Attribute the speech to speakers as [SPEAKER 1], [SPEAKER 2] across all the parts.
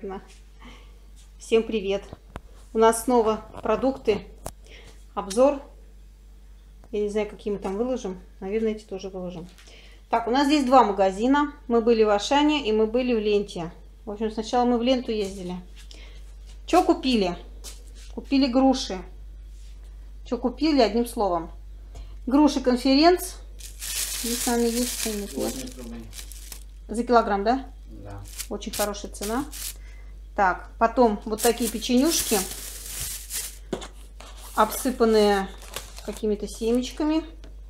[SPEAKER 1] Наверное. Всем привет! У нас снова продукты, обзор. Я не знаю, какие мы там выложим. Наверное, эти тоже выложим. Так, у нас здесь два магазина. Мы были в Ашане и мы были в Ленте. В общем, сначала мы в Ленту ездили. Что купили? Купили груши. Что купили, одним словом. Груши конференц. Здесь, наверное, есть ценник, нет? За килограмм, да?
[SPEAKER 2] Да.
[SPEAKER 1] Очень хорошая цена. Так, потом вот такие печенюшки, обсыпанные какими-то семечками.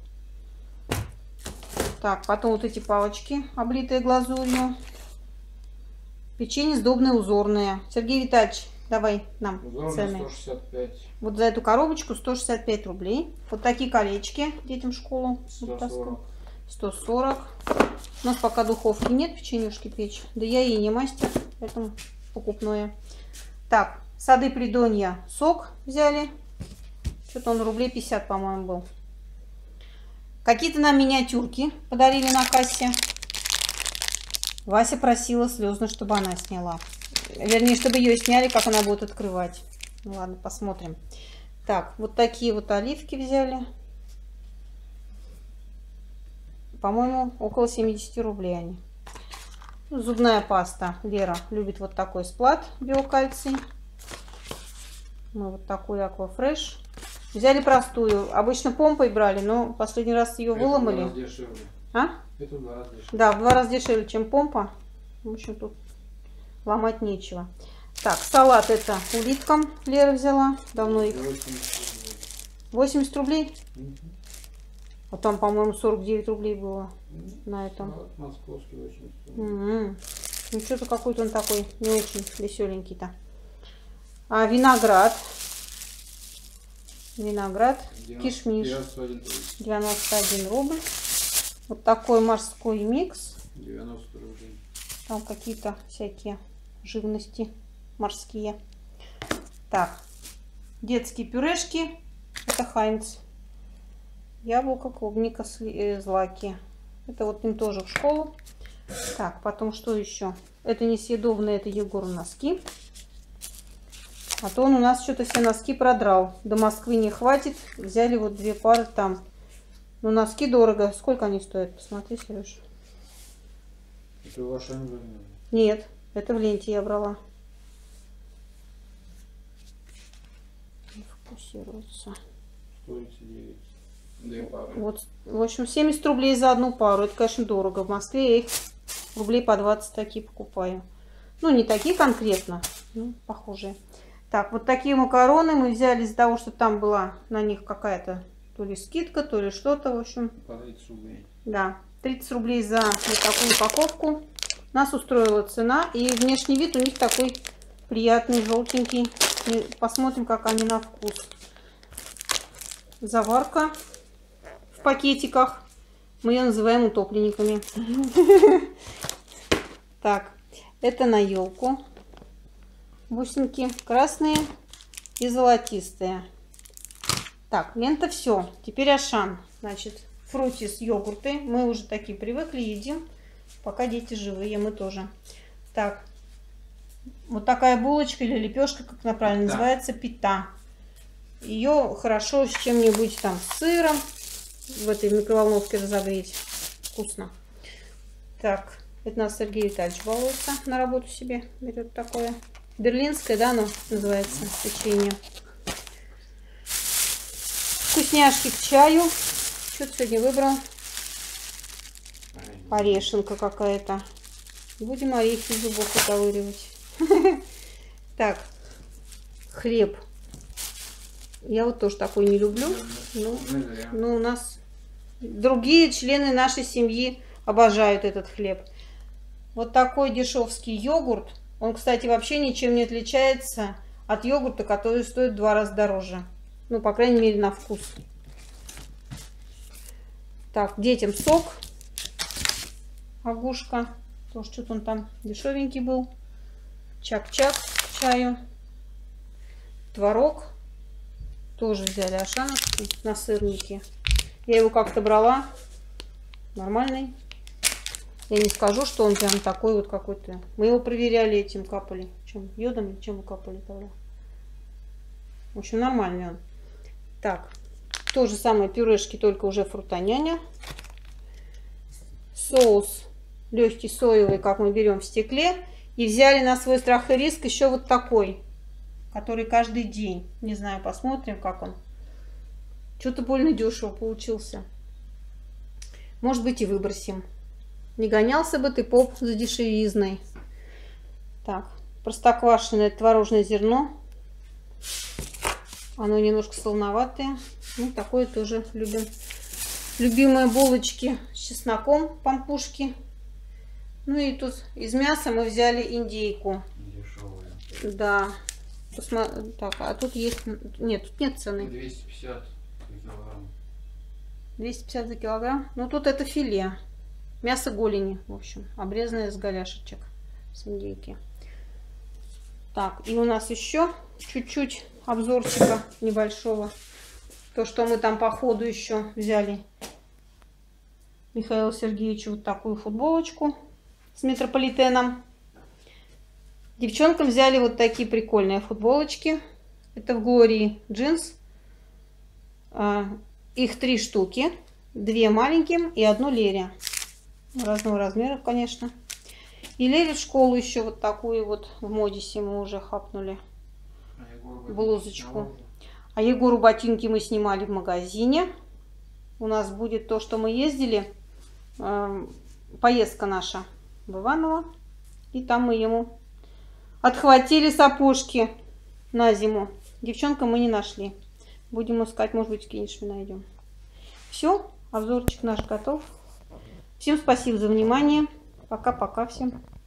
[SPEAKER 1] Так, потом вот эти палочки, облитые глазурью. Печенье сдобное узорное. Сергей Витальевич, давай нам
[SPEAKER 2] узорное
[SPEAKER 1] цены.
[SPEAKER 2] 165.
[SPEAKER 1] Вот за эту коробочку 165 рублей. Вот такие колечки детям в школу.
[SPEAKER 2] 140.
[SPEAKER 1] 140. У нас пока духовки нет, печенюшки печь. Да я и не мастер, поэтому покупное. Так, сады Придонья сок взяли. Что-то он рублей 50, по-моему, был. Какие-то нам миниатюрки подарили на кассе. Вася просила слезно, чтобы она сняла. Вернее, чтобы ее сняли, как она будет открывать. Ну ладно, посмотрим. Так, вот такие вот оливки взяли. По-моему, около 70 рублей они. Зубная паста. Лера любит вот такой сплат биокальций. Мы вот такую Аквафреш. Взяли простую. Обычно помпой брали, но последний раз ее выломали.
[SPEAKER 2] Это в 2 раза дешевле.
[SPEAKER 1] А?
[SPEAKER 2] Это в 2 раза дешевле.
[SPEAKER 1] Да, в 2 раза дешевле, чем помпа. В общем, тут ломать нечего. Так, салат это улиткам Лера взяла. Давно их. 80 рублей?
[SPEAKER 2] Угу.
[SPEAKER 1] А там, по-моему, 49 рублей было на этом.
[SPEAKER 2] Вот, московский 80.
[SPEAKER 1] Ну, что-то какой-то он такой не очень веселенький-то. А виноград. Виноград. Кишмиш. 91 рубль. Вот такой морской микс.
[SPEAKER 2] 90 рублей.
[SPEAKER 1] Там какие-то всякие живности морские. Так. Детские пюрешки. Это Хайнц. Яблоко, клубника, злаки. Это вот им тоже в школу. Так, потом что еще? Это несъедобное, это Егор носки. А то он у нас что-то все носки продрал. До Москвы не хватит. Взяли вот 2 пары там. Но носки дорого. Сколько они стоят? Посмотри, Сереж.
[SPEAKER 2] Это в Ашане брали?
[SPEAKER 1] Нет, это в Ленте я брала. Не фокусируется.
[SPEAKER 2] 139. 2 пары.
[SPEAKER 1] Вот, в общем, 70 рублей за одну пару. Это, конечно, дорого. В Москве я их рублей по 20 такие покупаю. Ну, не такие конкретно, ну, похожие. Так, вот такие макароны мы взяли из-за того, что там была на них какая-то то ли скидка, то ли что-то, в общем.
[SPEAKER 2] По 30 рублей.
[SPEAKER 1] Да, 30 рублей за вот такую упаковку. Нас устроила цена. И внешний вид у них такой приятный, желтенький. Посмотрим, как они на вкус. Заварка в пакетиках. Мы ее называем утопленниками. Так, это на елку. Бусинки красные и золотистые. Так, Лента все. Теперь Ашан. Значит, фрутис, йогурты. Мы уже такие привыкли, едим. Пока дети живые, мы тоже. Так, вот такая булочка или лепешка, как она правильно называется, пита. Ее хорошо с чем-нибудь там, с сыром в этой микроволновке разогреть. Вкусно. Так, это у нас Сергей Витальевич балуется, на работу себе берет такое. Берлинское, да, оно называется, печенье. Вкусняшки к чаю. Что ты сегодня выбрал? Орешенка какая-то. Будем орехи из зубов выковыривать. Так, хлеб. Я вот тоже такой не люблю. Но у нас другие члены нашей семьи обожают этот хлеб. Вот такой дешевский йогурт. Он, кстати, вообще ничем не отличается от йогурта, который стоит в 2 раза дороже. Ну, по крайней мере, на вкус. Так, детям сок. Агушка. Тоже что-то он там дешевенький был. Чак-чак к чаю. Творог. Тоже взяли ашановский на сырнике. Я его как-то брала. Нормальный. Я не скажу, что он прям такой вот какой-то. Мы его проверяли этим, капали Чем? Йодом или чем вы капали тогда? В общем, нормальный он. Так, то же самое пюрешки, только уже фрутоняня. Соус легкий соевый, как мы берем в стекле. И взяли на свой страх и риск еще вот такой, который каждый день. Не знаю, посмотрим, как он. Что-то больно дешево получился. Может быть, и выбросим. Не гонялся бы ты, поп, за дешевизной. Так, простоквашиное творожное зерно. Оно немножко солоноватое. Ну, такое тоже любим. Любимые булочки с чесноком, пампушки. Ну и тут из мяса мы взяли индейку.
[SPEAKER 2] Дешевая.
[SPEAKER 1] Да. Так, а тут есть... Нет, тут нет цены.
[SPEAKER 2] 250 за килограмм.
[SPEAKER 1] 250 за килограмм. Ну, тут это филе. Мясо голени, в общем. Обрезанное с голяшечек. С индейки. Так, и у нас еще чуть-чуть обзорчика небольшого. То, что мы там по ходу еще взяли. Михаилу Сергеевичу вот такую футболочку с метрополитеном. Девчонкам взяли вот такие прикольные футболочки. Это в Глории джинс. Их 3 штуки. 2 маленьким и 1 Лере. Разного размера, конечно. И Лере в школу еще вот такую вот в Модисе мы уже хапнули. Блузочку. А Егору ботинки мы снимали в магазине. У нас будет то, что мы ездили. Поездка наша в Иваново. И там мы ему отхватили сапожки на зиму. Девчонкам мы не нашли. Будем искать, может быть, в Кинешме найдем. Все, обзорчик наш готов. Всем спасибо за внимание. Пока-пока всем.